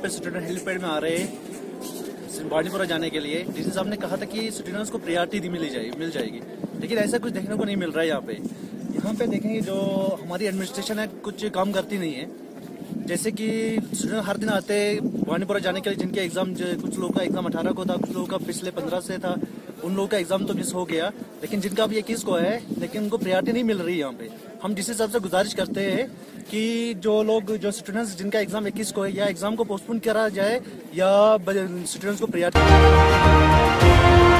पे student helipad में आ रहे हैं बांदीपुरा जाने के लिए। डीसी साहब ने कहा था कि स्टूडेंट्स को प्रायोरिटी मिल जाएगी, लेकिन ऐसा कुछ देखने को नहीं मिल रहा है। यहाँ पे देखेंगे जो हमारी एडमिनिस्ट्रेशन है कुछ काम करती नहीं है। जैसे कि स्टूडेंट हर दिन आते हैं बांदीपुरा जाने के लिए, जिनके एग्जाम कुछ लोगों का एग्जाम 18 को था, कुछ लोगों का पिछले 15 से था, उन लोगों का एग्जाम तो मिस हो गया, लेकिन जिनका भी 21 को है, लेकिन उनको प्रायोरिटी नहीं मिल रही है। यहाँ पे हम डीसी साहब से गुजारिश करते हैं कि जो स्टूडेंट्स जिनका एग्जाम 21 को है, या एग्जाम को पोस्टपोन करा जाए या स्टूडेंट्स को प्रायोरिटी